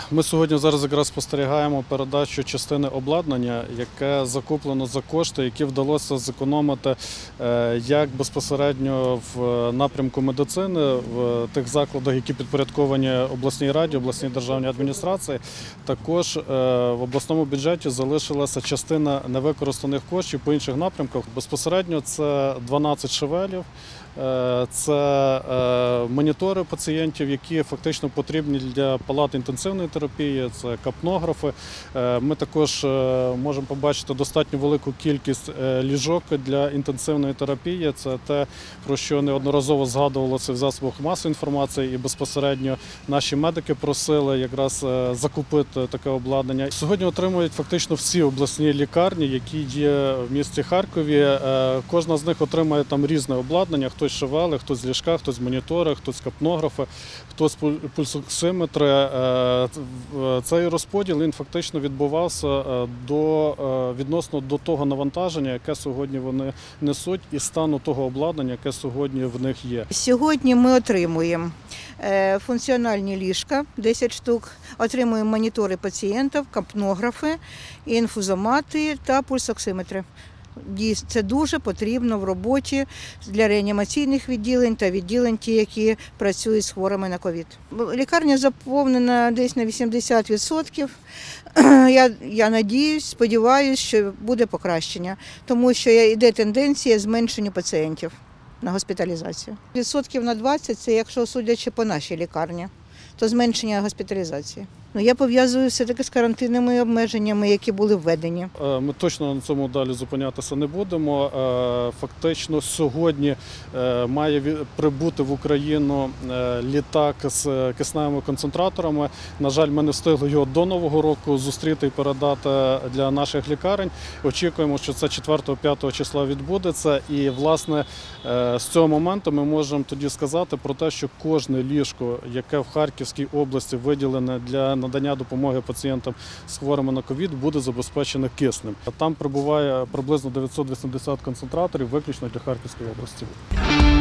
Ми сьогодні зараз якраз спостерігаємо передачу частини обладнання, яке закуплено за кошти, які вдалося зекономити як безпосередньо в напрямку медицини, в тих закладах, які підпорядковані обласній раді, обласній державній адміністрації. Також в обласному бюджеті залишилася частина невикористаних коштів по інших напрямках. Безпосередньо це 12 шевелів. Це монітори пацієнтів, які фактично потрібні для палат інтенсивної терапії, це капнографи. Ми також можемо побачити достатньо велику кількість ліжок для інтенсивної терапії. Це те, про що неодноразово згадувалося в засобах масової інформації, і безпосередньо наші медики просили якраз закупити таке обладнання. Сьогодні отримують фактично всі обласні лікарні, які є в місті Харкові. Кожна з них отримає там різне обладнання. Хтось шевели, хтось ліжка, хтось монітори, хтось капнографи, хтось пульсоксиметри. Цей розподіл він фактично відбувався відносно до того навантаження, яке сьогодні вони несуть, і стану того обладнання, яке сьогодні в них є. Сьогодні ми отримуємо функціональні ліжка, 10 штук, отримуємо монітори пацієнтів, капнографи, інфузомати та пульсоксиметри. Це дуже потрібно в роботі для реанімаційних відділень та відділень, ті, які працюють з хворими на ковід. Лікарня заповнена десь на 80%. Я надіюсь, сподіваюся, що буде покращення, тому що йде тенденція зменшення пацієнтів на госпіталізацію. Відсотків на 20 – це якщо судячи по нашій лікарні, то зменшення госпіталізації. Я пов'язую все-таки з карантинними обмеженнями, які були введені. Ми точно на цьому далі зупинятися не будемо. Фактично сьогодні має прибути в Україну літак з кисневими концентраторами. На жаль, ми не встигли його до Нового року зустріти і передати для наших лікарень. Очікуємо, що це 4-5 числа відбудеться. І, власне, з цього моменту ми можемо тоді сказати про те, що кожне ліжко, яке в Харківській області виділене для надання допомоги пацієнтам з хворими на ковід, буде забезпечене киснем. Там перебуває приблизно 980 концентраторів виключно для Харківської області.